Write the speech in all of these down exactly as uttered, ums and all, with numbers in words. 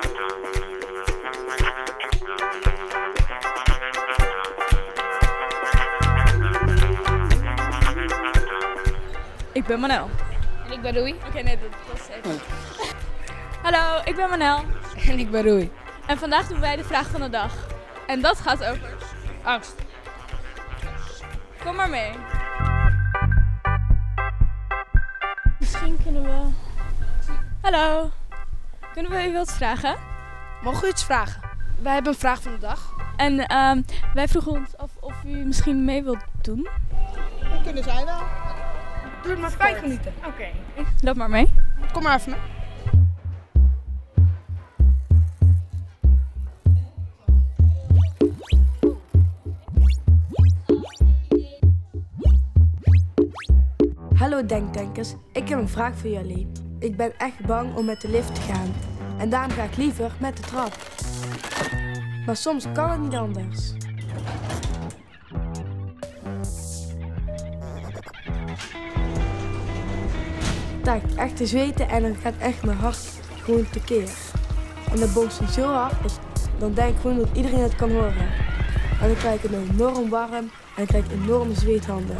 Ik ben Manel. En ik ben Roei. Oké, okay, nee, dat was even. Hallo, ik ben Manel. En ik ben Roei. En vandaag doen wij de vraag van de dag. En dat gaat over angst. Kom maar mee. Misschien kunnen we... Hallo. Kunnen we u wat vragen? Mogen we iets vragen? Wij hebben een vraag van de dag. En uh, wij vroegen ons af of u misschien mee wilt doen. Dat kunnen zij wel. Doe het maar vijf minuten. Oké. Okay. Loop maar mee. Kom maar even mee. Hallo denkdenkers, ik heb een vraag voor jullie. Ik ben echt bang om met de lift te gaan. En daarom ga ik liever met de trap. Maar soms kan het niet anders. Ik sta echt te zweten en dan gaat echt mijn hart gewoon tekeer. En dat bonst zo hard, dus dan denk ik gewoon dat iedereen het kan horen. En dan krijg ik het enorm warm en dan krijg ik enorme zweethanden.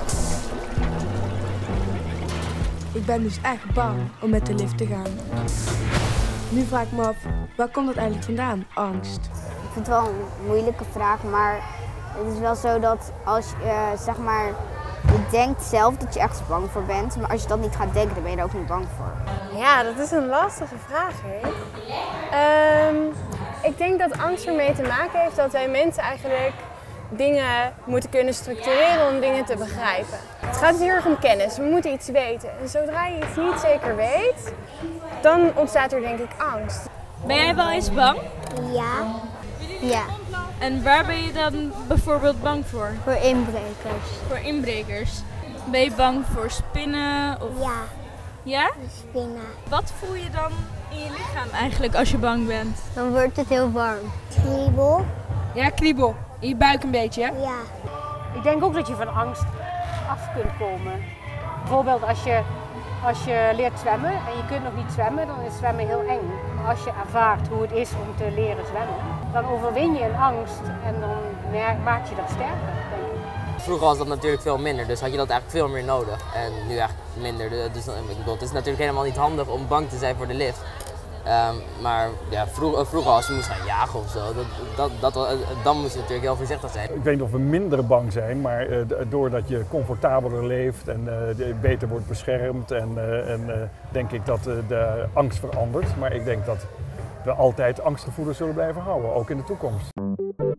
Ik ben dus echt bang om met de lift te gaan. Nu vraag ik me af, waar komt dat eigenlijk vandaan, angst? Ik vind het wel een moeilijke vraag, maar het is wel zo dat als je, uh, zeg maar, je denkt zelf dat je ergens bang voor bent, maar als je dat niet gaat denken, dan ben je er ook niet bang voor. Ja, dat is een lastige vraag, hè? Um, ik denk dat angst ermee te maken heeft dat wij mensen eigenlijk dingen moeten kunnen structureren om dingen te begrijpen. Het gaat heel erg om kennis, we moeten iets weten. En zodra je iets niet zeker weet, dan ontstaat er denk ik angst. Ben jij wel eens bang? Ja. Ja. En waar ben je dan bijvoorbeeld bang voor? Voor inbrekers. Voor inbrekers. Ben je bang voor spinnen? Of... Ja. Ja? Spinnen. Wat voel je dan in je lichaam eigenlijk als je bang bent? Dan wordt het heel warm. Kriebel. Ja, kriebel. In je buik een beetje, hè? Ja. Ik denk ook dat je van angst af kunt komen. Bijvoorbeeld als je, als je leert zwemmen en je kunt nog niet zwemmen, dan is zwemmen heel eng. Maar als je ervaart hoe het is om te leren zwemmen, dan overwin je een angst en dan maak je dat sterker, denk ik. Vroeger was dat natuurlijk veel minder, dus had je dat eigenlijk veel meer nodig. En nu eigenlijk minder. Dus ik bedoel, het is natuurlijk helemaal niet handig om bang te zijn voor de lift. Um, maar ja, vroeg, vroeger als je moest gaan jagen of zo, dat, dat, dat, dan moest je natuurlijk heel voorzichtig zijn. Ik weet niet of we minder bang zijn, maar uh, doordat je comfortabeler leeft en uh, beter wordt beschermd, en, uh, en uh, denk ik dat uh, de angst verandert. Maar ik denk dat we altijd angstgevoelens zullen blijven houden, ook in de toekomst.